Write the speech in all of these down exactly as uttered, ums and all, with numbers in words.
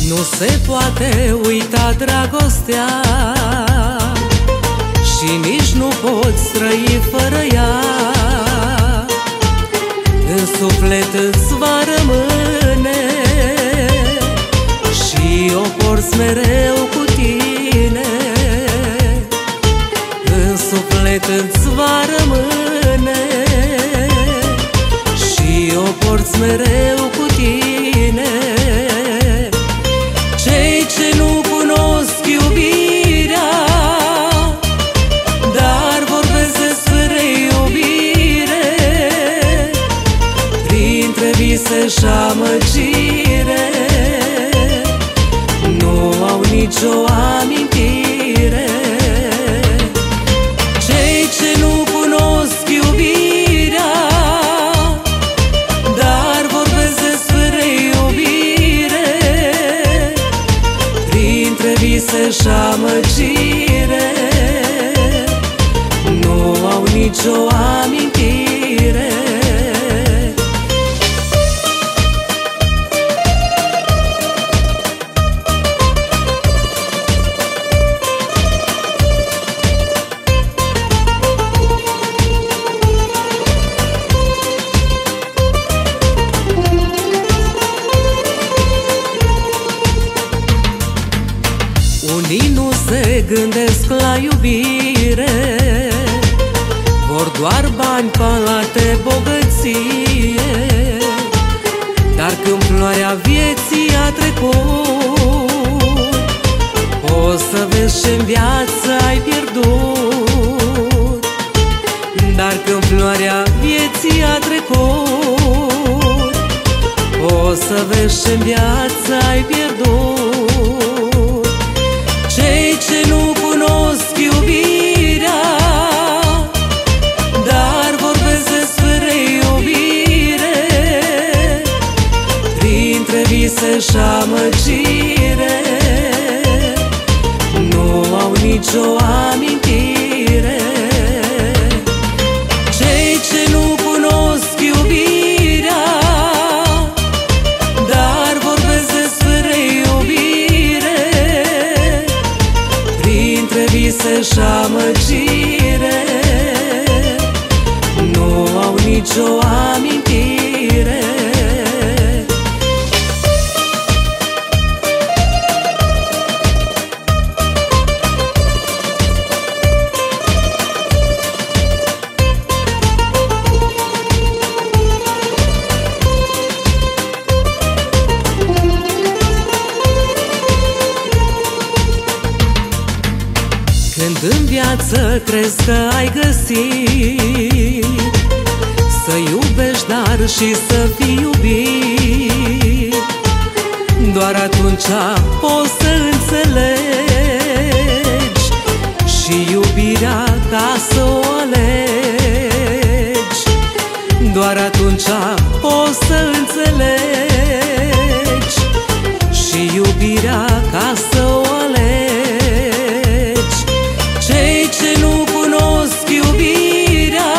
Nu se poate uita dragostea și nici nu poți trăi fără ea. În suflet îți va rămâne și o porți mereu cu tine. În suflet îți va rămâne și o porți mereu cu tine. Cei ce nu cunosc iubirea, dar vorbesc despre iubire, printre vise și amăgire, nu au nicio amintire. Cei ce nu cunosc iubirea, dar vorbesc despre iubire, printre vise și amăgire, nu au nicio amintire. Unii nu se gândesc la iubire, vor doar bani, palate, bogăție. Dar când floarea vieții a trecut, poți să vezi ce-n viață ai pierdut. Dar când floarea vieții a trecut, poți să vezi ce-n viață ai pierdut. Cei ce nu cunosc iubirea, dar vorbesc despre iubire, printre vise și amăgire, nu au nicio amintire. Cei ce nu cunosc iubirea, dar vorbesc despre iubire, printre vise și amăgire, nu au nicio amintire. Când în viață crezi că ai găsit să iubești, dar și să fii iubit, doar atunci poți să înțelegi și iubirea ca să o alegi. Doar atunci poți să înțelegi și iubirea ca să o alegi. Cei ce nu cunosc iubirea,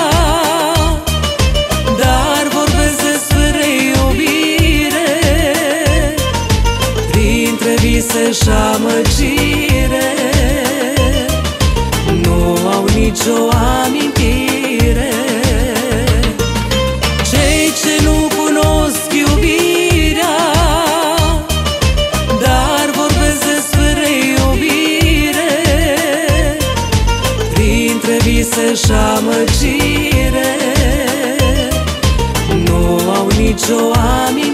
dar vorbesc despre iubire, printre vise și amăgire, nu au nicio amintire. Cei ce nu cunosc iubirea, dar vorbesc despre iubire, printre vise și amăgire, nu au nicio amintire.